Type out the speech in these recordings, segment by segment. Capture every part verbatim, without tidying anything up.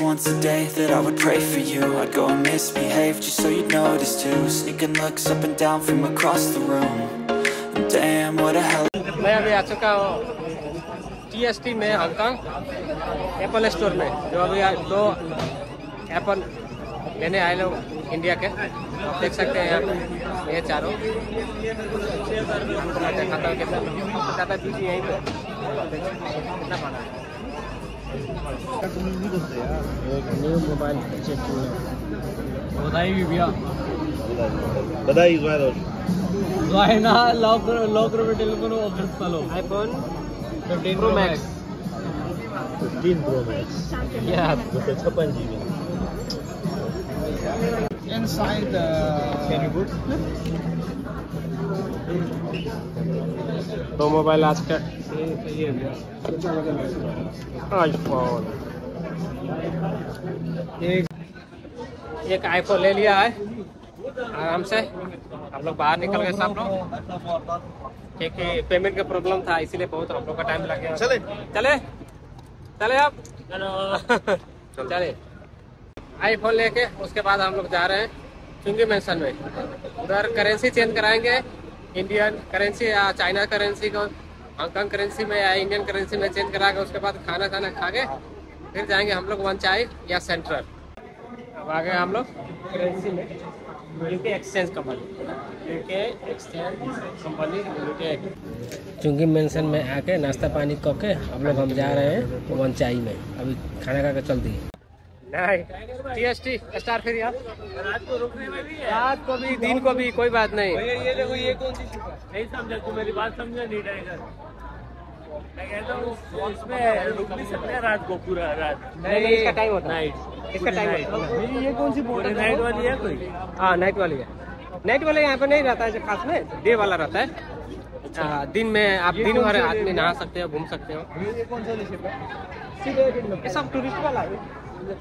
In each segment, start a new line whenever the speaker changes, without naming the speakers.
once a day that I would pray for you. I'd go and misbehave just so you'd notice too. Sneaking looks up and down from across the room. And damn, what a hell.
मैं अभी आ चुका हूँ T S T में, Hong Kong Apple store में, जो अभी दो एप्पल लेने आए लोग इंडिया के। आप देख सकते हैं यहाँ ये चारों। दिखाता हूँ कितना ज़्यादा बिजी यहीं पे, कितना बड़ा है। न्यू मोबाइल चेक किया। बधाई भी भैया,
बधाई इस बार
है ना। लॉक लॉक रुपये टेलीफोन ऑफर चलो। IPhone fifteen pro max,
fifteen pro max
या
दो सौ छप्पन G B.
Inside the
Can you boot?
दो मोबाइल आज का आईफोन, एक एक आईफोन ले लिया है आराम से। हम लोग बाहर निकल गए सब लोग, क्योंकि पेमेंट का प्रॉब्लम था, इसीलिए बहुत हम लोग का टाइम लग गया।
चले
चले चले आप चले आईफोन लेके। उसके बाद हम लोग जा रहे हैं चुंगी मेंशन में, उधर करेंसी चेंज कराएंगे। इंडियन करेंसी या चाइना करेंसी को हांगकांग करेंसी में या इंडियन करेंसी में चेंज करा के उसके बाद खाना खाना खा के फिर जाएंगे हम लोग वन चाय या सेंट्रल। अब आ गए हम लोग करेंसी में, UK exchange company, UK exchange company UK. Chungking mansion में आके नाश्ता पानी करके हम लोग हम जा रहे हैं वन चाय में। अभी खाना खा के चलती है नहीं टी एस टी स्टार फिर यार, रात को रुकने में भी है, रात को भी दिन को भी कोई बात नहीं। ये देखो ये कौन सी नहीं समझा तू, मेरी बात समझा नहीं टाइगर। मैं कहता हूँ बॉक्स में रुक भी सकते हैं रात को, पूरा रात नहीं। इसका टाइम होता है नाइट, इसका टाइम होता है। ये कौन सी बोट है? नाइट वाली है कोई? हाँ नाइट वाली है। नाइट वाले यहाँ पे नहीं रहता है खास में, डे वाला रहता है। अच्छा, दिन में आप दिन भर आदमी नहा सकते हो, घूम सकते हो। ये कौन सा शिप है? ये सब टूरिस्ट वाला है,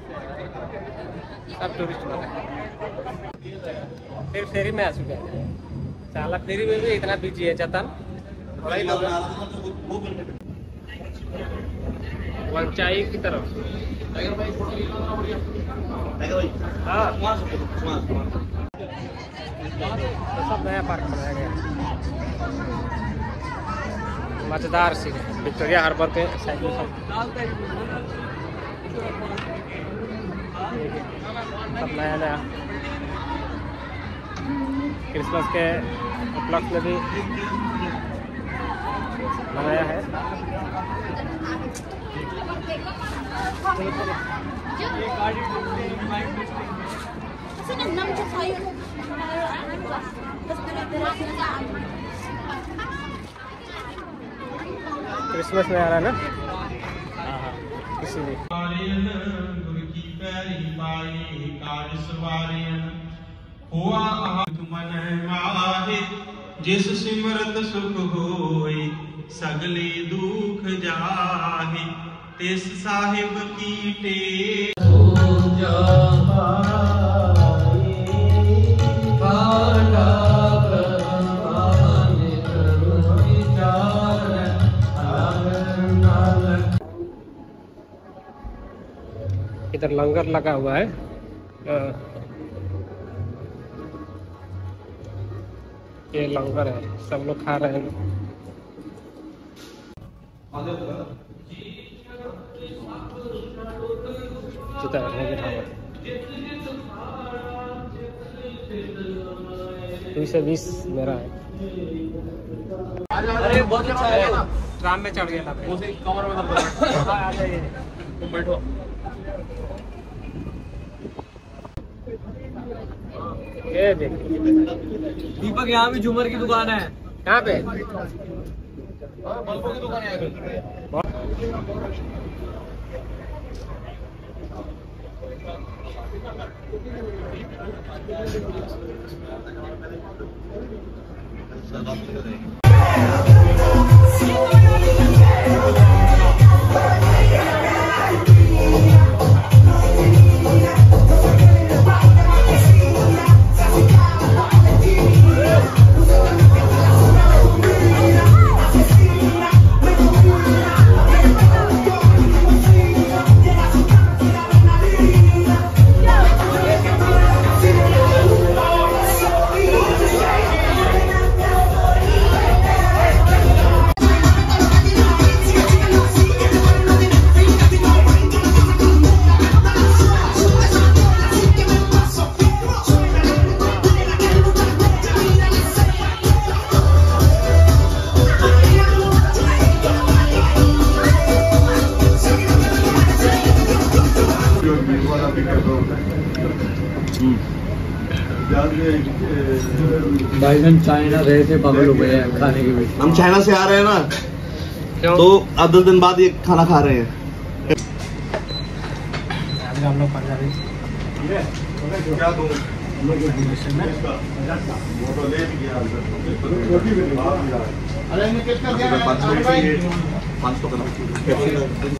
सब टूरिस्ट वाला है। फिर फेरी में आ चुके हैं, साला फेरी में भी इतना बिजी है चतन। वंचाई की तरफ हाँ, तो सब नया पार्क बनाया गया, मजेदार सी विक्टोरिया हार्बर के साइड में सब सब नया नया। क्रिसमस के उपलक्ष्य में भी बनाया है। क्रिसमस में आ रहा है ना, इसीलिए।
जिस सिमरत सुख होए सगले दुख जाहे, तिस साहिब की टेक
इधर लंगर लगा हुआ है। ये लंगर है, सब लोग खा रहे हैं। दो सौ बीस मेरा है। अरे बहुत अच्छा है, ट्राम में चढ़ गया था। कमर में आ जाइए, तुम बैठो। ये दीपक, यहाँ भी झूमर की दुकान है। कहाँ पे? बल्बों की दुकान
भाईजान चाइना रहे थे, पागल हो गए हैं खाने के भी।
हम चाइना से आ रहे हैं ना,
क्यों?
तो अब दस दिन बाद ये खाना खा रहे हैं।
हम लोग पंजाबी
क्या दूं? अरे पाँच सौ